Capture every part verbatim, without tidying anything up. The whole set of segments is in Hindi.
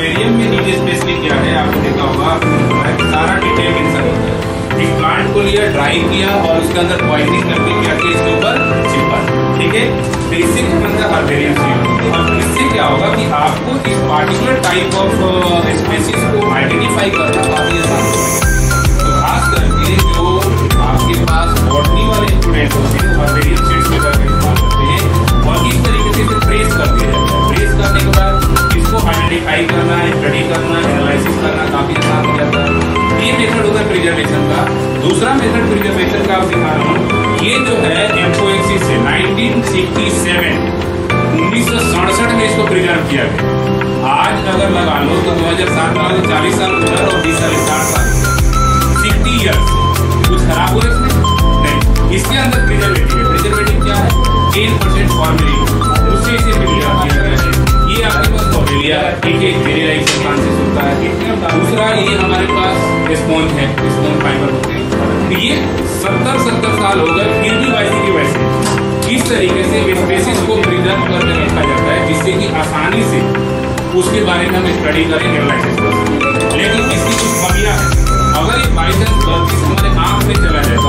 एक्वेरियम में नीड स्पेशली क्या है, आपने देखा होगा सारा डिटेल मेंशन होता है। एक प्लांट को लिया, ड्राई किया और उसके अंदर पॉइजनिंग करके क्या किया, इसके ऊपर चिपका, ठीक है। तो इससे क्या बनता है, हर्बेरियम सीड। और इससे क्या होगा कि आपको इस पार्टिकुलर टाइप ऑफ स्पेसीज को आइडेंटिफाई करना काफी आसान होगा। तो खास करके जो आपके पास बॉटनी वाले स्टूडेंट होते हैं वो हर्बेरियम सीड्स में करके इस्तेमाल करते हैं और इस तरीके से इसे ट्रेस कर दिया जाता है। ट्रेस करने के बाद इसको आइडेंटिफाई करना, स्टडी करना, एनालिसिस करना काफी आसान हो जाता है। ये मेथड होता है प्रिजर्वेशन का। दूसरा मेथड प्रिजर्वेशन का आप दिखा रहा हूँ, ये जो है एम्फोएक्सिस से नाइनटीन सिक्सटी सेवन उन्नीस सौ सड़सठ में इसको प्रिजर्व किया गया। आज अगर लगा लो तो दो हजार सात में चालीस साल उधर और बीस साल साठ साल सिक्सटी ईयर्स कुछ खराब हुआ इसमें नहीं। इसके अंदर प्रिजर्वेटिव है। प्रिजर्वेटिव क्या है, टेन परसेंट फॉर्मेलिन, उससे इसे प्रिजर्व किया गया है। ये आपके पास बॉबेलिया है, ठीक है, वेरी राइट चांसेस होता है। दूसरा ये हमारे पास स्पॉन्ज है, स्पॉन्ज फाइबर होते हैं। ये सत्तर सत्तर साल हो गए फिर भी वैसे की वैसे इस तरीके से स्पेसीज को प्रिजर्व करके रखा जाता है जिससे कि आसानी से उसके बारे में हम स्टडी करें, एनालिसिस कर सकें। लेकिन इसकी कुछ कमियां हैं। अगर ये बाई चांस गलती से हमारे आंख में चला जाए तो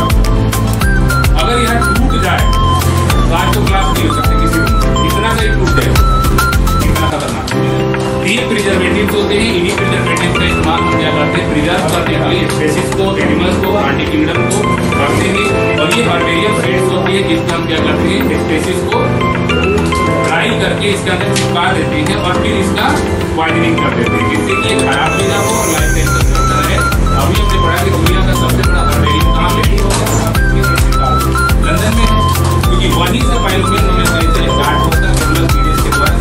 आंख अगर यह टूट जाए तो आज तो क्लास नहीं हो सकते किसी को, इतना सा ही टूट जाए, खतरनाक। ये प्रिजर्वेटिव्स होते हैं। इन्हीं प्रिजर्वेटिव्स का इस्तेमाल हम क्या करते हैं, प्रिजर्व करने के लिए स्पेसीज को, एनिमल्स को, आंटी किंगडम को रखते हैं। और ये हर्बेरियम सीड्स होती है जिसमें हम क्या करते हैं, स्पेसीज को ड्राई करके इसके अंदर चिपका देते हैं और फिर इसका पॉइजनिंग कर देते हैं जिससे कि ये खराब भी ना हो और लाइफ टाइम तक चलता रहे। अभी हमने पढ़ा कि दुनिया का सबसे बड़ा हर्बेरियम कहाँ पे होगा, लंदन में है, क्योंकि वहीं से बायोलॉजी में स्टार्ट होता है जनरल सीरीज के द्वारा।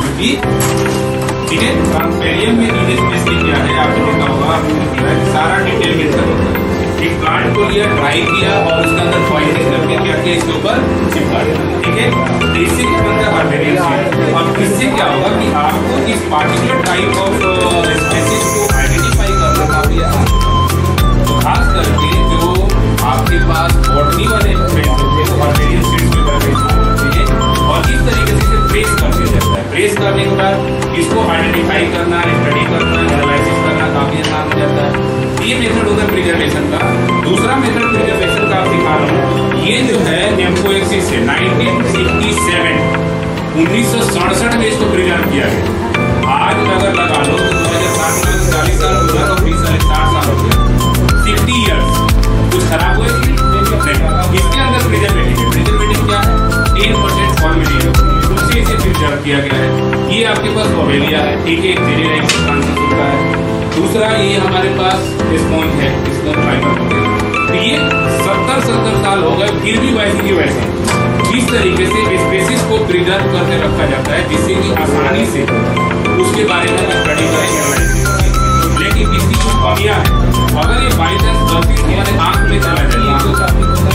ठीक है, एक्वेरियम में नीड स्पेशली क्या है, आपने देखा होगा सारा डिटेल मेंशन होता है। एक प्लांट को लिया, ड्राई किया और उसके अंदर पॉइजनिंग करके क्या किया, इसके ऊपर चिपका दिया, ठीक है। तो इससे क्या बनता है, हर्बेरियम सीड। और इससे क्या होगा कि आपको इस पार्टिकुलर टाइप ऑफ स्पेसीज को आइडेंटिफाई करना काफी आसान होगा। तो खास करके जो आपके पास बॉटनी वाले स्टूडेंट होते हैं वो हर्बेरियम सीड्स में करके इस्तेमाल करते हैं और इस तरीके से इसे ट्रेस कर दिया जाता है। ट्रेस करने के बाद इसको आइडेंटिफाई करना, स्टडी करना, एनालिसिस करना काफी आसान हो जाता है। ये मेथड होता है प्रिजर्वेशन का। दूसरा मेथड प्रिजर्वेशन का आप दिखा रहा हूँ, ये जो है एम्फोएक्सिस से नाइनटीन सिक्सटी सेवन उन्नीस सौ सड़सठ में इसको प्रिजर्व किया गया। आज अगर लगा लो तो दो हजार सात में चालीस साल उधर और बीस साल साठ साल हो गया, सिक्सटी ईयर्स कुछ खराब हुआ इसमें नहीं। इसके अंदर प्रिजर्वेटिव है। प्रिजर्वेटिव क्या है, टेन परसेंट फॉर्मेलिन, उससे इसे प्रिजर्व किया गया है। ये आपके पास बॉबेलिया है, ठीक है, वेरी राइट चांसेस होता है। दूसरा ये हमारे पास स्पॉन्ज है, स्पॉन्ज फाइबर होते हैं। तो ये सत्तर सत्तर साल हो गए फिर भी वैसे की वैसे इस तरीके से स्पेसीज को प्रिजर्व करके रखा जाता है जिससे कि आसानी से उसके बारे में स्टडी करें। लेकिन इसकी कुछ कमियां हैं। अगर ये बाई चांस गलती से हमारे आंख में चला जाए,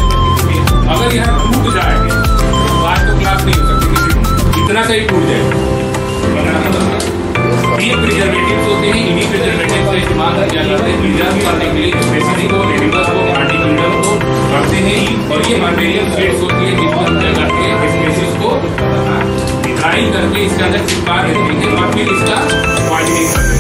अगर यह टूट जाए तो आज तो क्लास नहीं हो सकती किसी को, इतना सा ही टूट जाए। ये प्रिजर्वेटिव्स होते हैं। इन्हीं प्रिजर्वेटिव्स का इस्तेमाल किया जाता है प्रिजर्व करने के लिए स्पेसीज को, एनिमल्स को, आंटी किंगडम को रखते हैं। और ये हर्बेरियम सीड्स होती है जिसको हम क्या करते हैं, स्पेसीज को ड्राई करके इसके अंदर चिपका देते हैं और फिर इसका पॉइजनिंग करते हैं।